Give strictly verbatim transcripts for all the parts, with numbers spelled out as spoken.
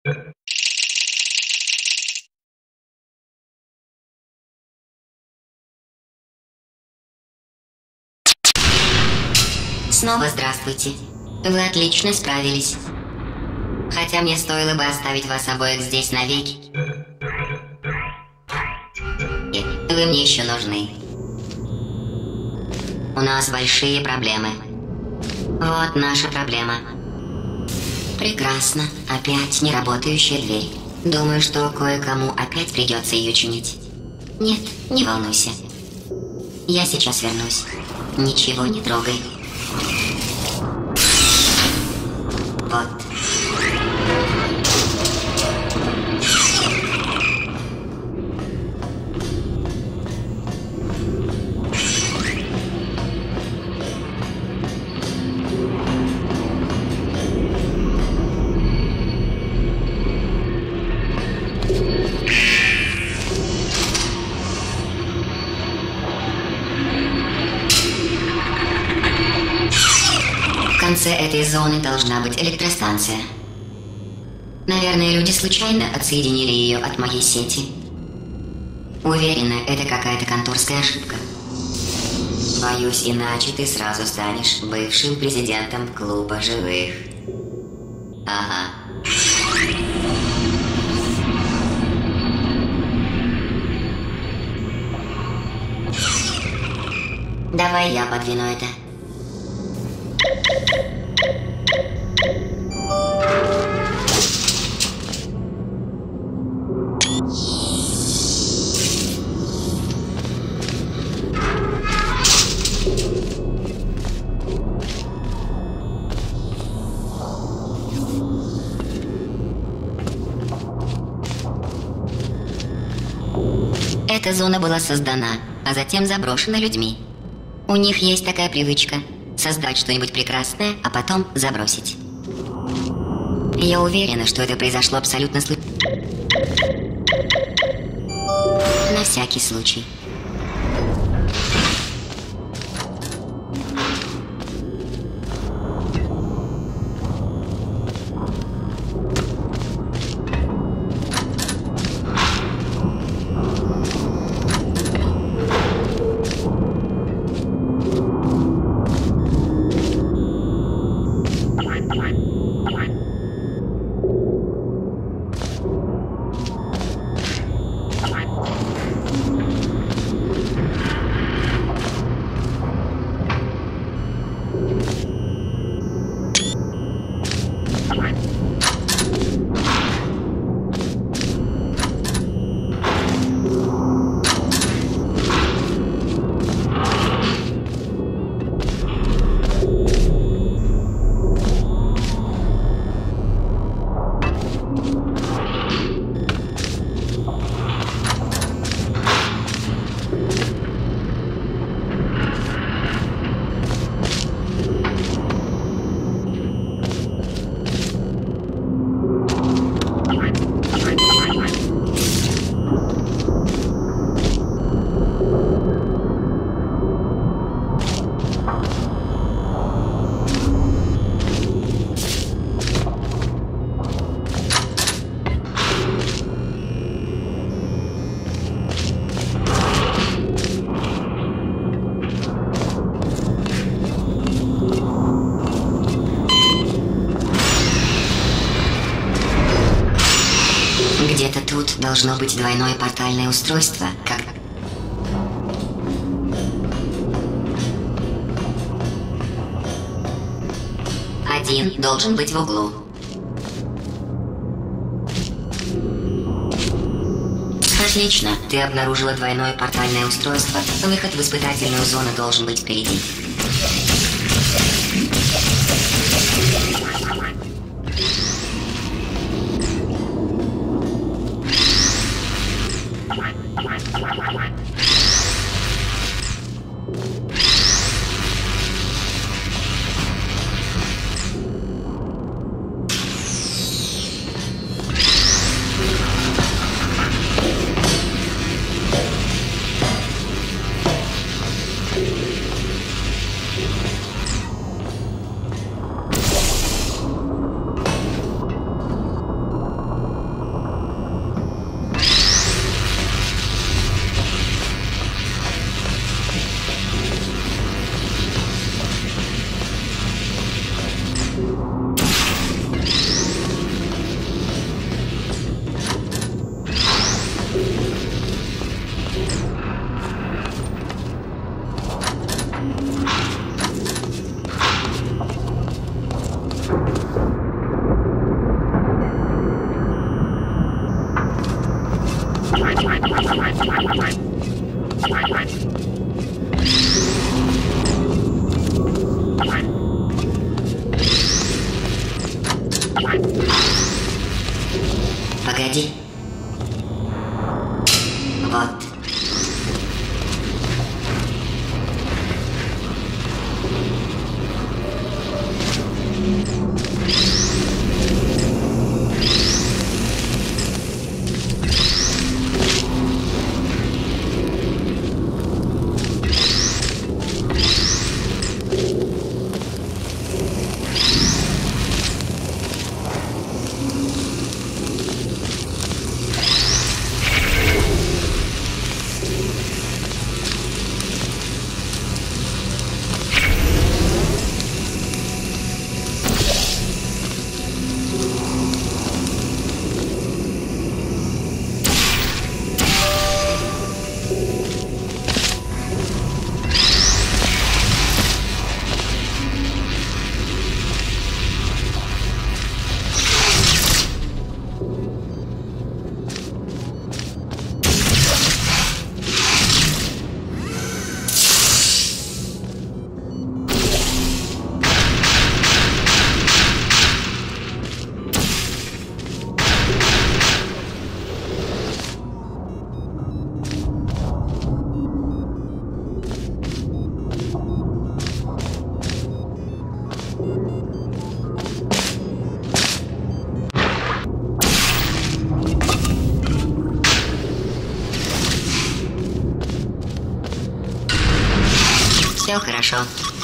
Снова здравствуйте. Вы отлично справились. Хотя мне стоило бы оставить вас обоих здесь навеки. Нет, вы мне еще нужны. У нас большие проблемы. Вот наша проблема. Прекрасно. Опять неработающая дверь. Думаю, что кое-кому опять придется ее чинить. Нет, не волнуйся. Я сейчас вернусь. Ничего не трогай. Вот. В конце этой зоны должна быть электростанция. Наверное, люди случайно отсоединили ее от моей сети. Уверена, это какая-то конторская ошибка. Боюсь, иначе ты сразу станешь бывшим президентом клуба живых. Ага. Давай я подвину это. Эта зона была создана, а затем заброшена людьми. У них есть такая привычка – создать что-нибудь прекрасное, а потом забросить. Я уверена, что это произошло абсолютно случайно. На всякий случай. Где-то тут должно быть двойное портальное устройство, как... Один должен быть в углу. Отлично, ты обнаружила двойное портальное устройство. Выход в испытательную зону должен быть впереди. Все хорошо.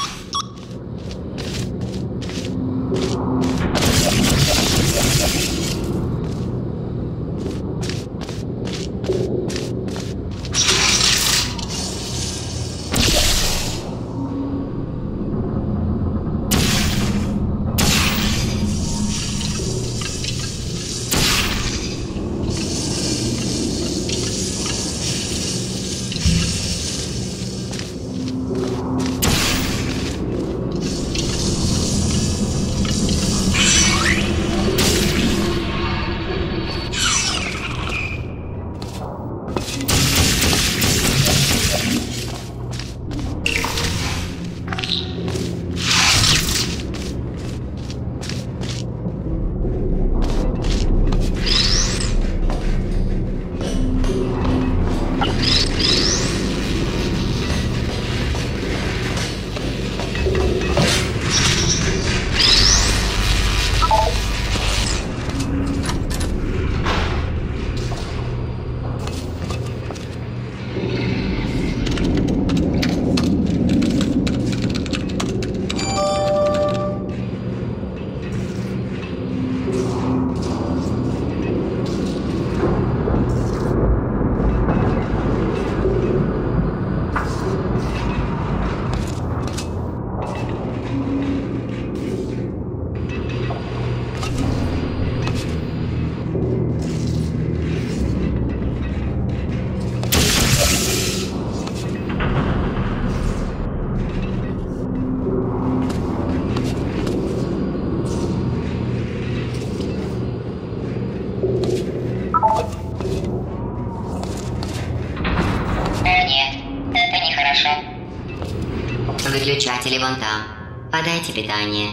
Выключатели вон там. Подайте питание.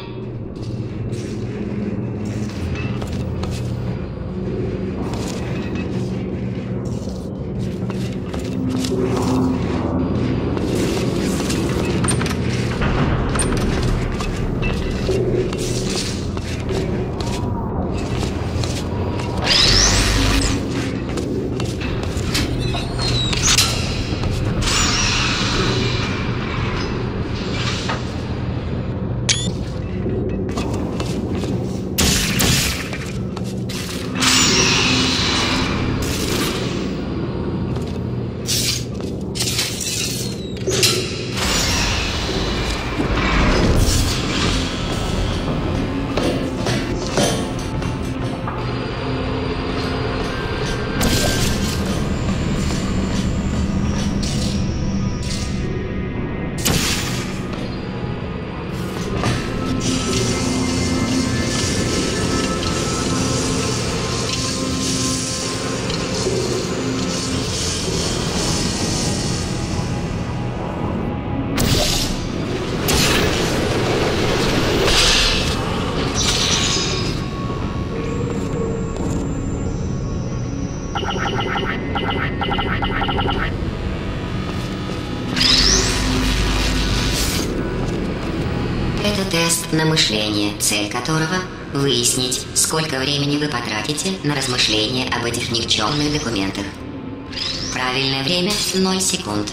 Это тест на мышление, цель которого – выяснить, сколько времени вы потратите на размышления об этих никчемных документах. Правильное время – ноль секунд.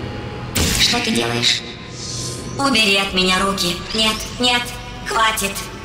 Что ты делаешь? Убери от меня руки. Нет, нет, хватит.